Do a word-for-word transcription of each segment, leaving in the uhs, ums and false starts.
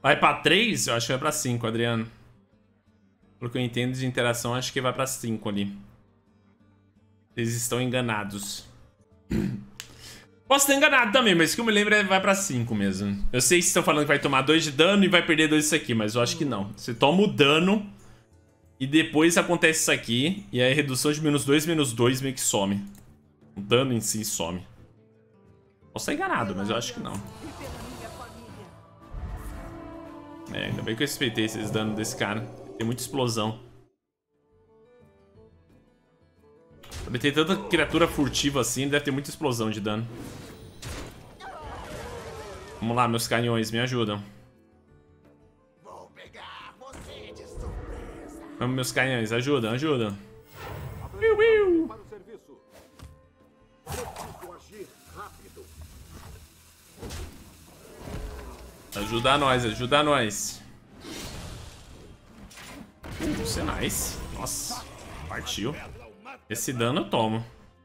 Vai pra três? Eu acho que vai pra cinco, Adriano. Pelo que eu entendo de interação, acho que vai pra cinco ali. Eles estão enganados. Posso ter enganado também, mas o que eu me lembro é que vai pra cinco mesmo. Eu sei que estão falando que vai tomar dois de dano e vai perder dois disso aqui, mas eu acho que não. Você toma o dano e depois acontece isso aqui. E aí a redução de menos dois, menos dois meio que some. O dano em si some. Posso estar enganado, mas eu acho que não. É, ainda bem que eu respeitei esses danos desse cara. Tem muita explosão. Ele tem tanta criatura furtiva assim, deve ter muita explosão de dano. Vamos lá, meus canhões, me ajudam. Vou pegar você de surpresa. Vamos, meus canhões, ajudam, ajudam. Piu, piu. Para o serviço. Preciso agir rápido. Ajuda nós, ajuda nós. Uh, isso é nice. Nossa, partiu. Esse dano eu tomo.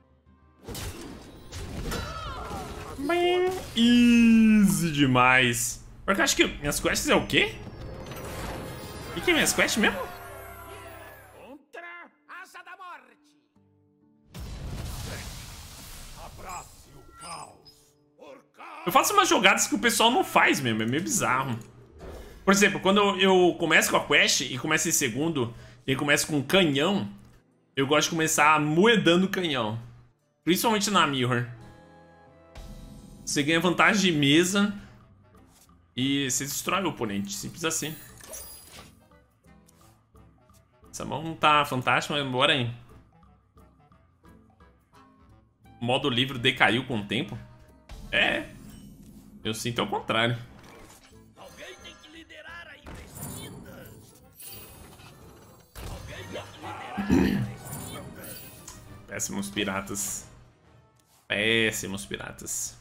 Bem, easy demais. Porque eu acho que minhas quests é o quê? O que, que é minhas quests mesmo? Contra Asa da Morte. Abrace o caos. Por caos. Eu faço umas jogadas que o pessoal não faz mesmo, é meio bizarro. Por exemplo, quando eu, eu começo com a quest e começo em segundo, e começo com um canhão, eu gosto de começar moedando o canhão. Principalmente na Mirror. Você ganha vantagem de mesa e você destrói o oponente, simples assim. Essa mão não tá fantástica, mas bora aí. O modo livre decaiu com o tempo? É. Eu sinto ao contrário. Alguém tem que liderar a investida. Alguém tem que liderar a investida. Péssimos piratas. Péssimos piratas.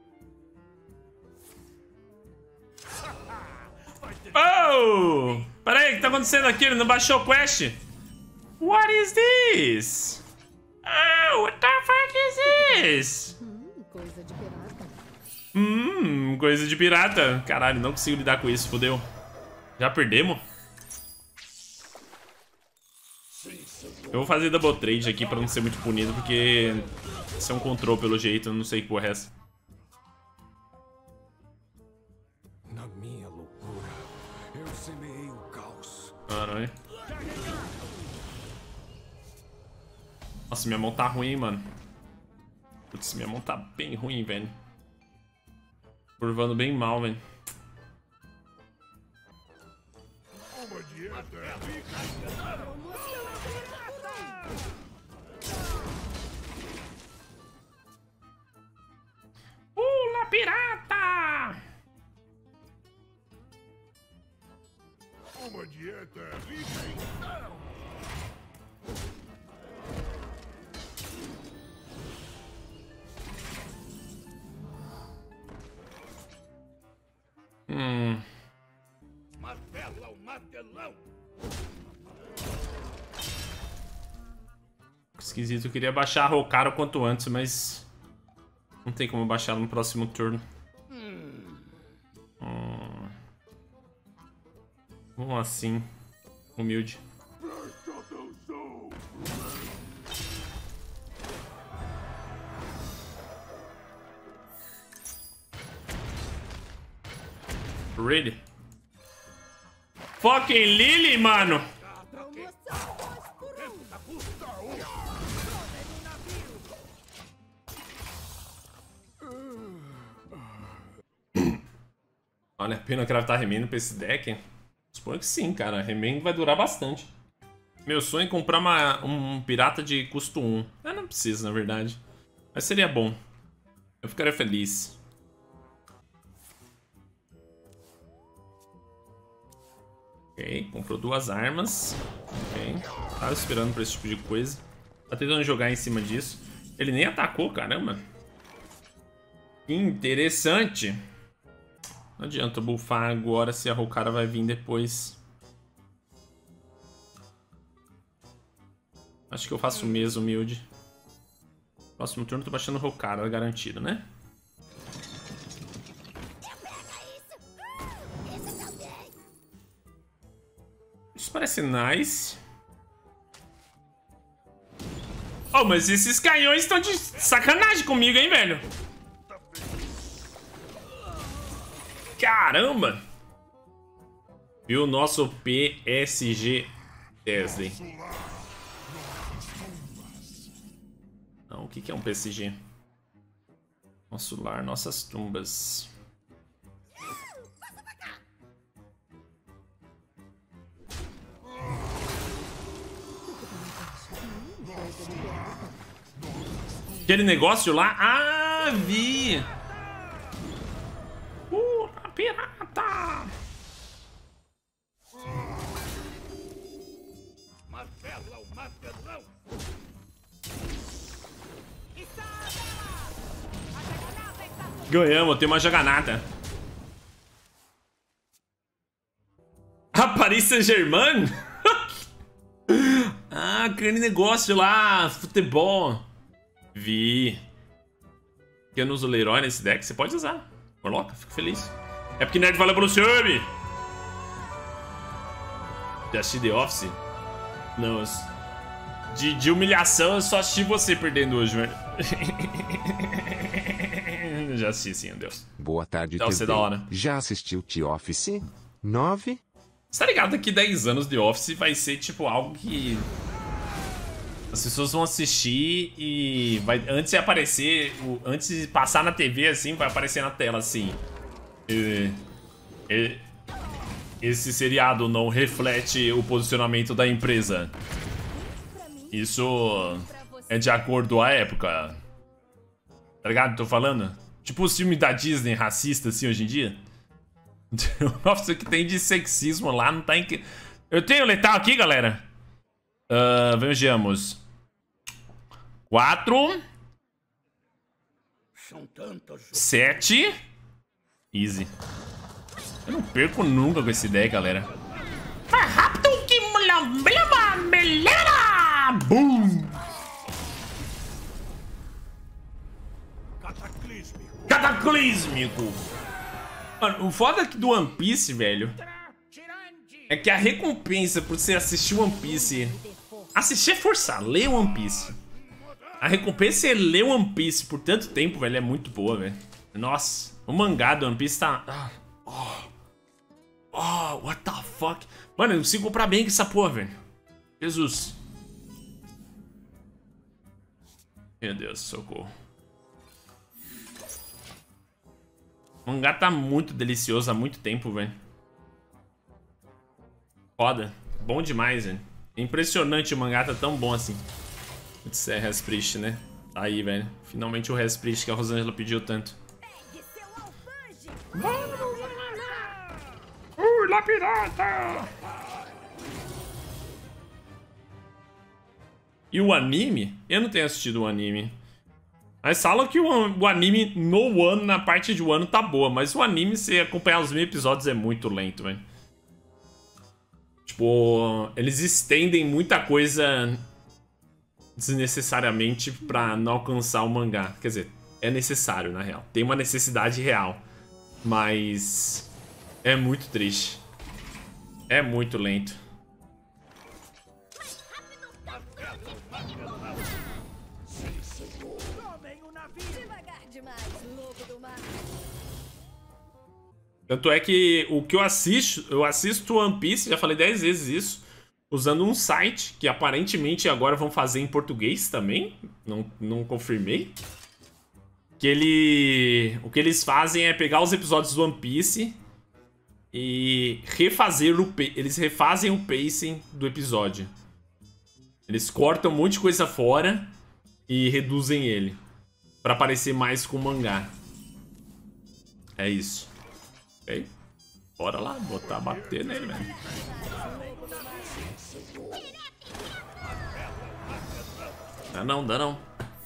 Oh! Peraí, o que tá acontecendo aqui? Ele não baixou o quest? What is this? Oh, what the fuck is this? Hum, coisa de pirata. Hum, coisa de pirata. Caralho, não consigo lidar com isso, fodeu. Já perdemos? Eu vou fazer double trade aqui pra não ser muito punido, porque isso é um control pelo jeito, eu não sei que porra é essa. Na minha loucura, eu semeei o caos. Caralho. Nossa, minha mão tá ruim, hein, mano. Putz, minha mão tá bem ruim, velho. Curvando bem mal, velho. Uma dieta. Pula, pirata! Uma dieta rica em sal. Hum. Martelo ao martelão. Esquisito, eu queria baixar a Rokara o quanto antes, mas não tem como baixar no próximo turno. Hum. Vamos assim, humilde. Presta atenção. Really? Fucking Lily, mano! Promoção dois por um. Vale a pena craftar remendo pra esse deck? Suponho que sim, cara. Remendo vai durar bastante. Meu sonho é comprar uma, um pirata de custo um. Eu não preciso, na verdade. Mas seria bom. Eu ficaria feliz. Ok, comprou duas armas. Ok, tava esperando por esse tipo de coisa. Tá tentando jogar em cima disso. Ele nem atacou, caramba. Que interessante. Não adianta buffar agora se a Rokara vai vir depois. Acho que eu faço o mesmo, humilde. Próximo turno tô baixando Rokara, garantido, né? Pega isso. Isso também. Isso parece nice. Oh, mas esses canhões estão de sacanagem comigo, hein, velho? Caramba! E o nosso P S G Tesla. Não, o que que é um P S G? Nosso lar, nossas tumbas. Aquele negócio lá? Ah, vi! Uh, a pirata! Martelão, martelão! Ganhamos, tem uma joganada. A Paris Saint-Germain? Ah, aquele negócio lá, futebol. Vi. Eu não uso Leroy nesse deck, você pode usar. Coloca, fico feliz. É porque Nerd valeu pelo sub. Já assisti The Office? Não, de, de humilhação eu só assisti você perdendo hoje, velho. Já assisti sim, Deus. Boa tarde, Deve ser da hora. Já assistiu The Office? nove? Você tá ligado que dez anos The Office vai ser tipo algo que as pessoas vão assistir e vai, antes de aparecer, antes de passar na T V assim, vai aparecer na tela assim. E, e, esse seriado não reflete o posicionamento da empresa. Isso é de acordo com a época. Tá ligado? Tô falando? Tipo os filmes da Disney racista assim hoje em dia. Nossa, o que tem de sexismo lá não tá em... Eu tenho letal aqui, galera. Uh, vejamos. Quatro. Sete. Easy. Eu não perco nunca com esse deck, galera. Rápido que... Boom! Cataclísmico! Cataclísmico! Mano, o foda do One Piece, velho, é que a recompensa por você assistir One Piece... Assistir é forçar, ler One Piece. A recompensa é ler One Piece por tanto tempo, velho, é muito boa, velho. Nossa, o mangá do One Piece tá... Oh, oh, what the fuck? Mano, eu não consigo comprar bem com essa porra, velho. Jesus. Meu Deus, socorro. O mangá tá muito delicioso há muito tempo, velho. Foda. Bom demais, velho. Impressionante, o mangá tá tão bom assim. Putz, é Respriest, né? Tá aí, velho. Finalmente o Respriest que a Rosângela pediu tanto. Ui, lá pirata! E o anime? Eu não tenho assistido o anime. Mas falam que o, o anime no ano, na parte de Wano, tá boa. Mas o anime, se acompanhar os mil episódios, é muito lento, velho. Tipo, eles estendem muita coisa desnecessariamente pra não alcançar o mangá. Quer dizer, é necessário, na real. Tem uma necessidade real. Mas é muito triste. É muito lento. Tanto é que o que eu assisto, eu assisto One Piece, já falei dez vezes isso, usando um site que aparentemente agora vão fazer em português também, não, não confirmei. Que ele, o que eles fazem é pegar os episódios do One Piece e refazer o, eles refazem o pacing do episódio. Eles cortam um monte de coisa fora e reduzem ele, pra parecer mais com o mangá. É isso. Ok, bora lá, botar, bater nele, velho. Dá não, dá não.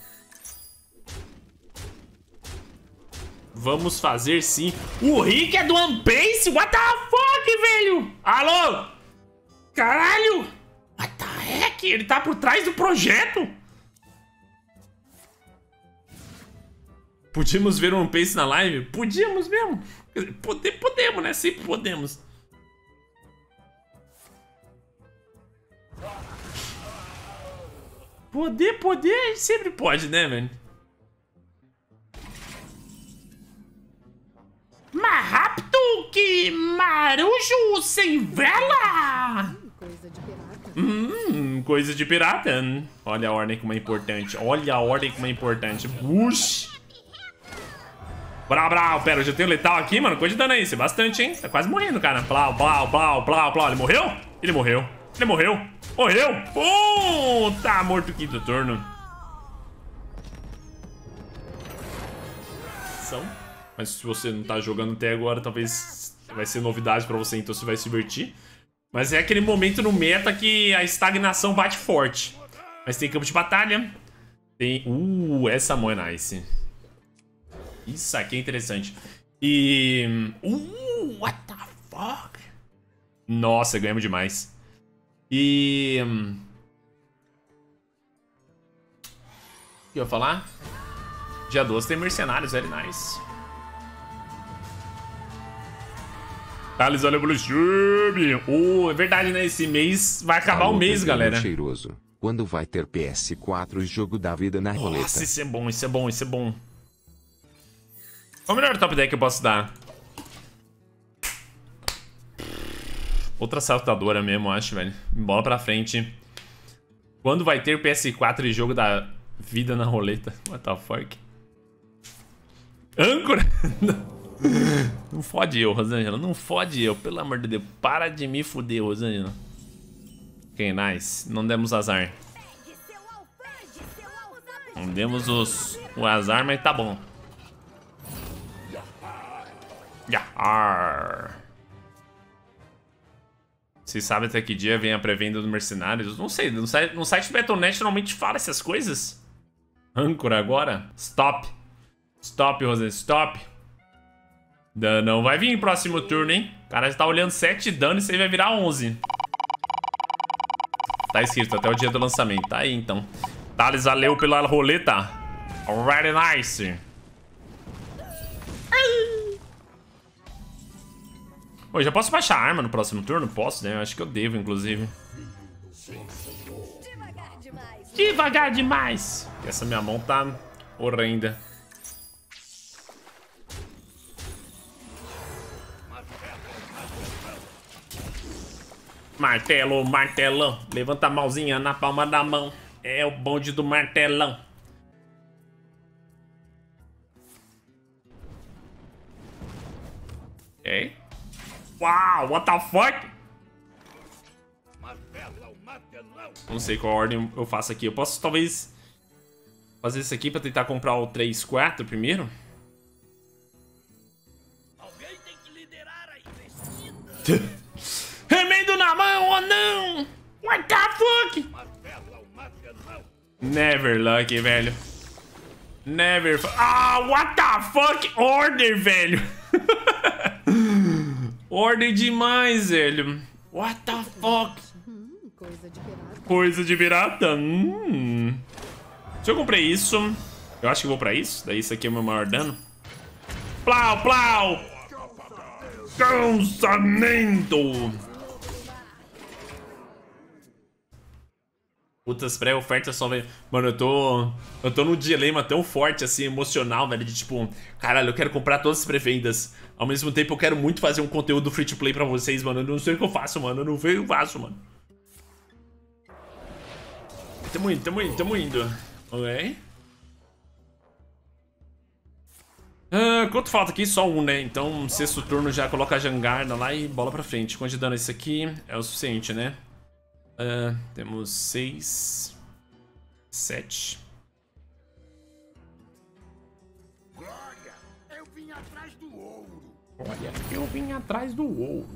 Vamos fazer sim. O Rick é do One Piece? What the fuck, velho? Alô? Caralho? What the heck? Ele tá por trás do projeto? Podíamos ver o One Piece na live? Podíamos mesmo. Pode, podemos, né? Sempre podemos. Poder, poder, sempre pode, né, velho? Mais rápido que marujo sem vela! Coisa de pirata. Hum, coisa de pirata. Olha a ordem como é importante. Olha a ordem como é importante. Puxa! Brau, brau. Pera, eu já tenho letal aqui, mano. Coisa de dano aí. Isso é bastante, hein? Tá quase morrendo, cara. Plau, plau, plau, plau, plau. Ele morreu? Ele morreu. Ele morreu. Morreu. Oh, tá morto quinto turno. São. Mas se você não tá jogando até agora, talvez vai ser novidade pra você, então você vai se divertir. Mas é aquele momento no meta que a estagnação bate forte. Mas tem campo de batalha. Tem... Uh, essa mão é nice. Isso aqui é interessante. E... Uh, what the fuck? Nossa, ganhamos demais. E... O que eu ia falar? Dia doze tem mercenários, very nice. Thales, olha pelo sub. Oh, é verdade, né? Esse mês vai acabar o mês, galera. Cheiroso. Quando vai ter P S quatro e jogo da vida na roleta? Nossa, isso é bom, isso é bom, isso é bom. Qual o melhor top deck que eu posso dar? Outra saltadora mesmo, acho, velho. Bola pra frente. Quando vai ter P S quatro e jogo da vida na roleta? What the fuck? Âncora? Não fode eu, Rosângela. Não fode eu, pelo amor de Deus. Para de me fuder, Rosângela. Ok, nice. Não demos azar. Não demos os, o azar, mas tá bom. Yahar. Vocês sabem até que dia vem a pré-venda do Mercenários? Não sei, no site, no site do Battle ponto net normalmente fala essas coisas. Âncora agora? Stop. Stop, Rosângela, stop. Não vai vir em próximo turno, hein? O cara já tá olhando sete dano e isso aí vai virar onze. Tá escrito até o dia do lançamento. Tá aí, então. Thales, valeu pela roleta. Very nice. Pô, já posso baixar a arma no próximo turno? Posso, né? Eu acho que eu devo, inclusive. Devagar demais. Devagar demais. Essa minha mão tá horrenda. Martelo, martelão. Levanta a mãozinha na palma da mão. É o bonde do martelão. Ok. Uau, what the fuck? Não sei qual ordem eu faço aqui. Eu posso talvez fazer isso aqui pra tentar comprar o três, quatro primeiro? Alguém tem que liderar a investida. Remendo na mão ou não? What the fuck? Never lucky, velho. Never. Ah, what the fuck? Order, velho. Order demais, velho. What the fuck? Hum, coisa de pirata. Coisa de pirata? Hum. Se eu comprei isso, eu acho que vou pra isso. Daí isso aqui é o meu maior dano. Plau, plau. Cansamento. Putas, pré-oferta só vem. Mano, eu tô. Eu tô num dilema tão forte, assim, emocional, velho. De tipo, caralho, eu quero comprar todas as pré-vendas. Ao mesmo tempo, eu quero muito fazer um conteúdo free to play pra vocês, mano. Eu não sei o que eu faço, mano. Eu não sei o que eu faço, mano. Tamo indo, tamo indo, tamo indo. Ok. Ah, quanto falta aqui? Só um, né? Então, sexto turno já coloca a jangarda lá e bola pra frente. Quanto de dano isso aqui é o suficiente, né? Uh, temos seis, sete. Glória, eu vim atrás do ouro. Olha, eu vim atrás do ouro.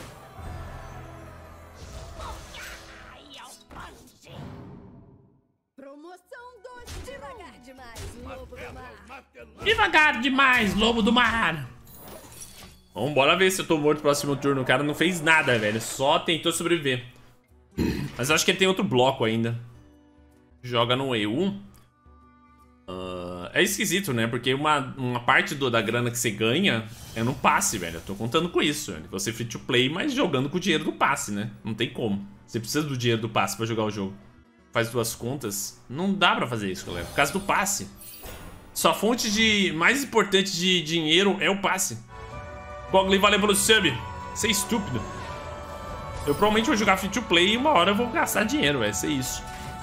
Promoção dos devagar demais, lobo do mar. Devagar demais, lobo do mar. Vamos, bora ver se eu tô morto no próximo turno. O cara não fez nada, velho. Só tentou sobreviver. Mas eu acho que ele tem outro bloco ainda. Joga no E U. Uh, é esquisito, né? Porque uma, uma parte do, da grana que você ganha é no passe, velho. Eu tô contando com isso. Velho. Você free to play, mas jogando com o dinheiro do passe, né? Não tem como. Você precisa do dinheiro do passe pra jogar o jogo. faz duas contas. Não dá pra fazer isso, galera. Por causa do passe. Sua fonte de mais importante de dinheiro é o passe. Pogli, valeu pelo sub. Você é estúpido. Eu provavelmente vou jogar free to play e uma hora eu vou gastar dinheiro, vai ser isso.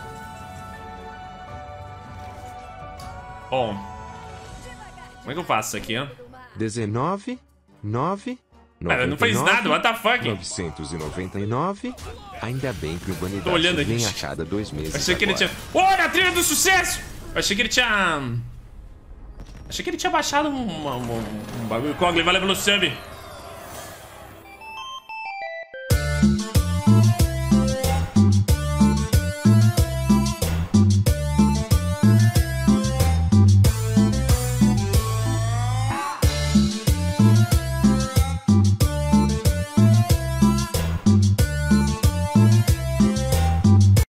Bom. Como é que eu faço isso aqui, ó? dezenove, nove, Cara, não fez nada, what the fuck? novecentos e noventa e nove. Ainda bem que o Tô olhando Vanidax aqui. vem a cada dois meses. Achei que ele agora. tinha... Olha a trilha do sucesso! Eu achei que ele tinha... Achei que ele tinha baixado um, um, um, um bagulho. Cogli, valeu pelo sub.